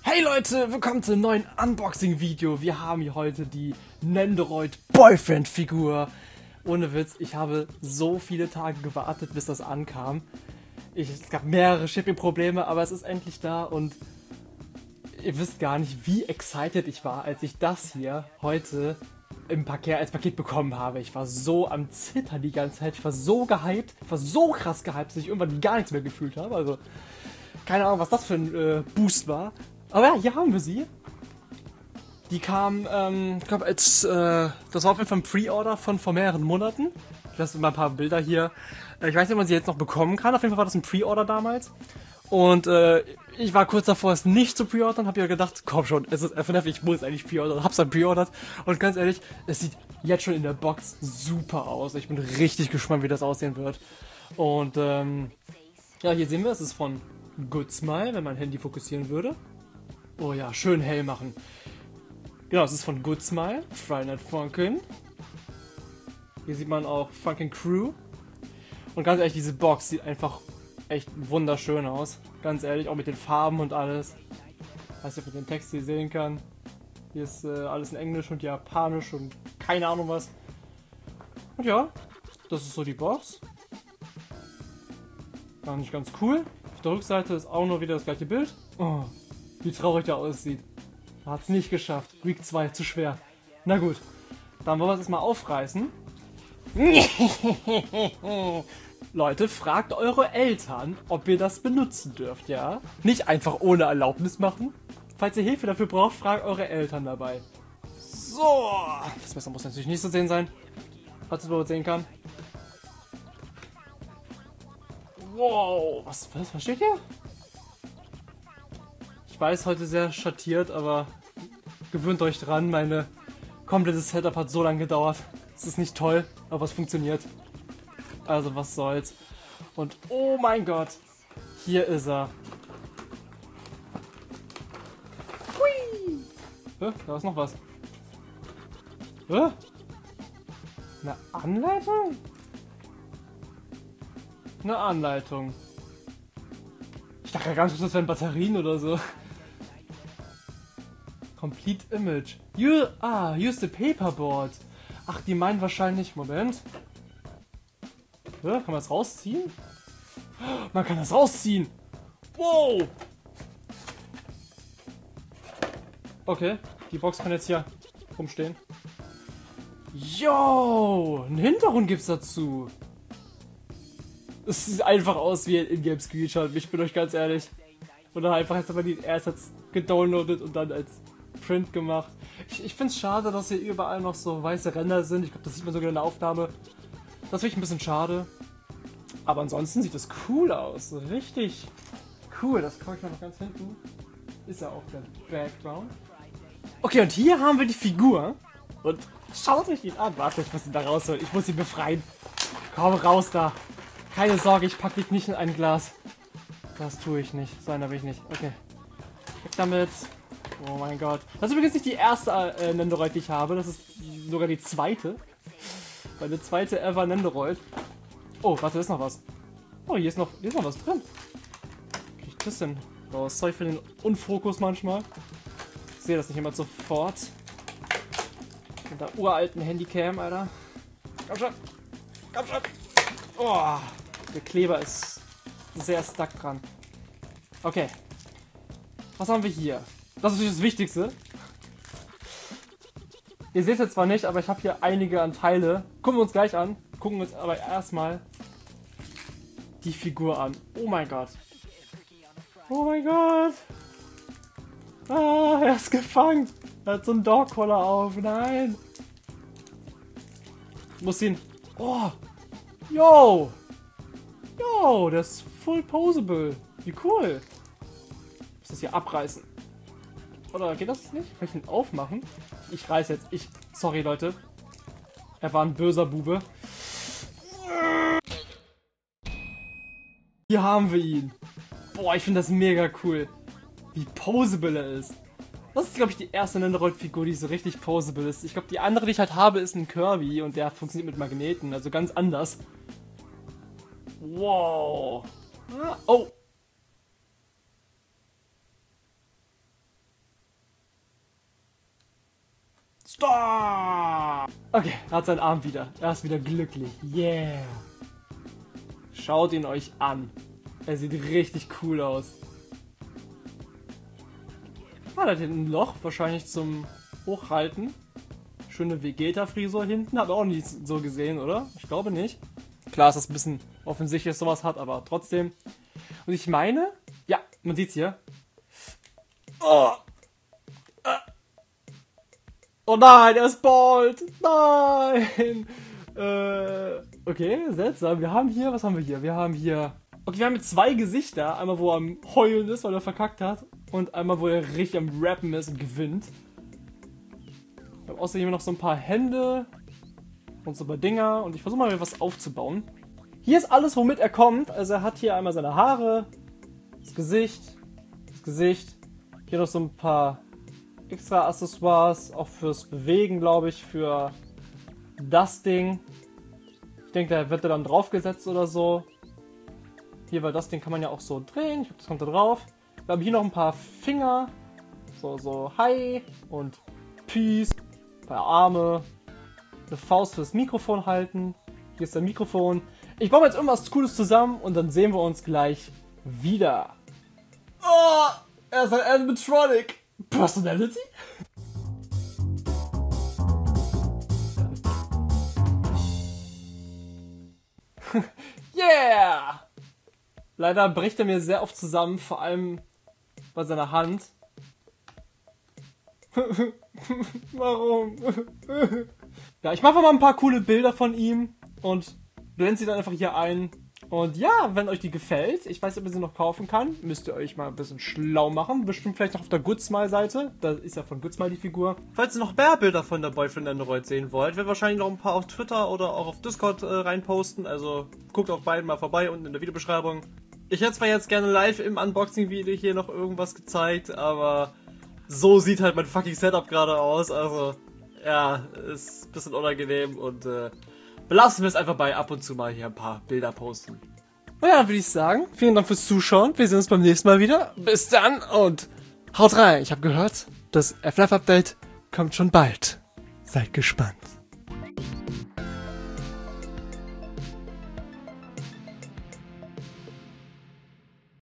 Hey Leute, willkommen zu einem neuen Unboxing-Video. Wir haben hier heute die Nendoroid Boyfriend-Figur. Ohne Witz, ich habe so viele Tage gewartet, bis das ankam. Es gab mehrere Shipping-Probleme, aber es ist endlich da und ihr wisst gar nicht, wie excited ich war, als ich das hier heute als Paket bekommen habe. Ich war so am Zittern die ganze Zeit. Ich war so gehypt. Ich war so krass gehypt, dass ich irgendwann gar nichts mehr gefühlt habe. Also, keine Ahnung, was das für ein Boost war. Aber ja, hier haben wir sie. Die kam, ich glaube, das war auf jeden Fall ein Pre-Order von vor mehreren Monaten. Ich lasse mal ein paar Bilder hier. Ich weiß nicht, ob man sie jetzt noch bekommen kann. Auf jeden Fall war das ein Pre-Order damals. Und ich war kurz davor, es nicht zu pre-ordern. Hab ja gedacht, komm schon, es ist FNF, ich muss eigentlich pre-ordern. Hab's dann pre-ordert. Und ganz ehrlich, es sieht jetzt schon in der Box super aus. Ich bin richtig gespannt, wie das aussehen wird. Und ja, hier sehen wir, es ist von Good Smile, wenn mein Handy fokussieren würde. Oh ja, schön hell machen. Genau, es ist von Good Smile, Friday Night Funkin'. Hier sieht man auch Funkin' Crew. Und ganz ehrlich, diese Box sieht einfach echt wunderschön aus. Ganz ehrlich, auch mit den Farben und alles. Weiß nicht, ob man den Text hier sehen kann. Hier ist alles in Englisch und Japanisch und keine Ahnung was. Und ja, das ist so die Box. Gar nicht ganz cool. Auf der Rückseite ist auch nur wieder das gleiche Bild. Oh, wie traurig der aussieht. Hat es nicht geschafft. Week 2, zu schwer. Na gut, dann wollen wir es erstmal aufreißen. Leute, fragt eure Eltern, ob ihr das benutzen dürft, ja? Nicht einfach ohne Erlaubnis machen. Falls ihr Hilfe dafür braucht, fragt eure Eltern dabei. So, das Messer muss natürlich nicht zu sehen sein, falls ihr es überhaupt sehen kann. Wow, was steht hier? Ich weiß, heute sehr schattiert, aber gewöhnt euch dran, meine komplettes Setup hat so lange gedauert. Es ist nicht toll, aber es funktioniert. Also was soll's. Und oh mein Gott, hier ist er. Hui. Da ist noch was. Eine Anleitung? Eine Anleitung. Ich dachte ja gar nicht, das wären Batterien oder so. Complete Image. Use the paperboard. Ach, die meinen wahrscheinlich... Moment. Kann man das rausziehen? Man kann das rausziehen! Wow! Okay, die Box kann jetzt hier rumstehen. Yo! Einen Hintergrund gibt's dazu. Es sieht einfach aus wie ein Ingame-Screenshot, ich bin euch ganz ehrlich. Oder einfach jetzt aber die erst gedownloadet und dann als Print gemacht. Ich finde es schade, dass hier überall noch so weiße Ränder sind. Ich glaube, das sieht man sogar in der Aufnahme. Das finde ich ein bisschen schade. Aber ansonsten sieht das cool aus. Richtig cool. Das komme ich mal noch ganz hinten. Ist ja auch der Background. Okay, und hier haben wir die Figur. Und schaut euch ihn an. Warte, ich muss ihn da rausholen. Ich muss ihn befreien. Komm raus da. Keine Sorge, ich packe dich nicht in ein Glas. Das tue ich nicht. So einer will ich nicht. Okay. Weg damit. Oh mein Gott. Das ist übrigens nicht die erste Nendoroid, die ich habe. Das ist sogar die zweite. Meine zweite ever Nendoroid. Oh, warte, ist noch was. Oh, hier ist noch was drin. Krieg ich das denn raus? Sorry für den Unfokus manchmal. Ich sehe das nicht immer sofort. Mit der uralten Handycam, Alter. Komm schon. Komm schon. Oh, der Kleber ist sehr stuck dran. Okay. Was haben wir hier? Das ist natürlich das Wichtigste. Ihr seht es jetzt zwar nicht, aber ich habe hier einige an Teile. Gucken wir uns gleich an. Gucken uns aber erstmal die Figur an. Oh mein Gott. Oh mein Gott. Ah, er ist gefangen. Er hat so einen Dog-Collar auf. Nein. Ich muss ihn... Oh. Yo. Yo, der ist full posable. Wie cool. Ich muss das hier abreißen. Oder geht das nicht? Kann ich ihn aufmachen? Ich reiß jetzt. Sorry, Leute. Er war ein böser Bube. Hier haben wir ihn. Boah, ich finde das mega cool. Wie posable er ist. Das ist, glaube ich, die erste Nendoroid-Figur, die so richtig posable ist. Ich glaube, die andere, die ich halt habe, ist ein Kirby und der funktioniert mit Magneten. Also ganz anders. Wow. Oh. Stop! Okay, er hat seinen Arm wieder. Er ist wieder glücklich. Yeah! Schaut ihn euch an. Er sieht richtig cool aus. Ah, da hat hinten ein Loch, wahrscheinlich zum Hochhalten. Schöne Vegeta-Frisur hinten. Hab auch nicht so gesehen, oder? Ich glaube nicht. Klar ist das ein bisschen offensichtlich, dass sowas hat, aber trotzdem. Und ich meine, ja, man sieht's hier. Oh! Oh nein, er ist bald! Nein! Okay, seltsam. Wir haben hier, was haben wir hier? Wir haben hier... Okay, wir haben jetzt zwei Gesichter. Einmal, wo er am Heulen ist, weil er verkackt hat. Und einmal, wo er richtig am Rappen ist und gewinnt. Wir haben außerdem noch so ein paar Hände. Und so ein paar Dinger. Und ich versuche mal was aufzubauen. Hier ist alles, womit er kommt. Also er hat hier einmal seine Haare. Das Gesicht. Hier noch so ein paar extra Accessoires. Auch fürs Bewegen, glaube ich. Für das Ding. Ich denke, da wird er dann draufgesetzt oder so. Hier, weil das Ding kann man ja auch so drehen. Ich glaube, das kommt da drauf. Wir haben hier noch ein paar Finger. So Hi und Peace. Ein paar Arme. Eine Faust fürs Mikrofon halten. Hier ist der Mikrofon. Ich baue jetzt irgendwas Cooles zusammen und dann sehen wir uns gleich wieder. Oh, er ist ein Animatronic. Personality? Yeah! Leider bricht er mir sehr oft zusammen, vor allem bei seiner Hand. Warum? Ja, ich mache mal ein paar coole Bilder von ihm und blende sie dann einfach hier ein. Und ja, wenn euch die gefällt, ich weiß nicht, ob ihr sie noch kaufen kann, müsst ihr euch mal ein bisschen schlau machen. Bestimmt vielleicht noch auf der Goodsmile-Seite. Da ist ja von Goodsmile die Figur. Falls ihr noch mehr Bilder von der Boyfriend Android sehen wollt, werden wir wahrscheinlich noch ein paar auf Twitter oder auch auf Discord reinposten. Also guckt auf beiden mal vorbei unten in der Videobeschreibung. Ich hätte zwar jetzt gerne live im Unboxing-Video hier noch irgendwas gezeigt, aber so sieht halt mein fucking Setup gerade aus. Also ja, ist ein bisschen unangenehm und belassen wir es einfach bei ab und zu mal hier ein paar Bilder posten. Und ja, dann würde ich sagen, vielen Dank fürs Zuschauen. Wir sehen uns beim nächsten Mal wieder. Bis dann und haut rein. Ich habe gehört, das FNAF-Update kommt schon bald. Seid gespannt.